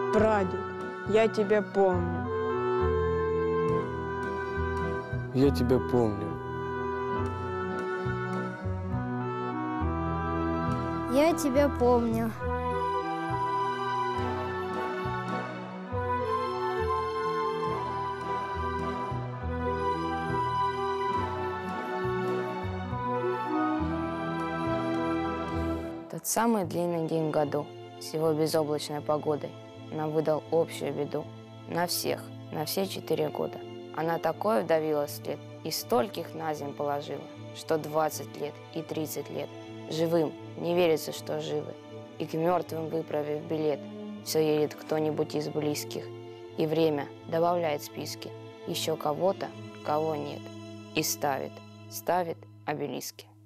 Прадед, я тебя помню. Я тебя помню. Я тебя помню. Тот самый длинный день в году, с его безоблачной погодой, нам выдал общую беду. На всех, на все 4 года. Она такое вдавила след и стольких на землю положила, что 20 лет и 30 лет живым не верится, что живы. И к мертвым, выправив билет, все едет кто-нибудь из близких. И время добавляет списки еще кого-то, кого нет. И ставит обелиски.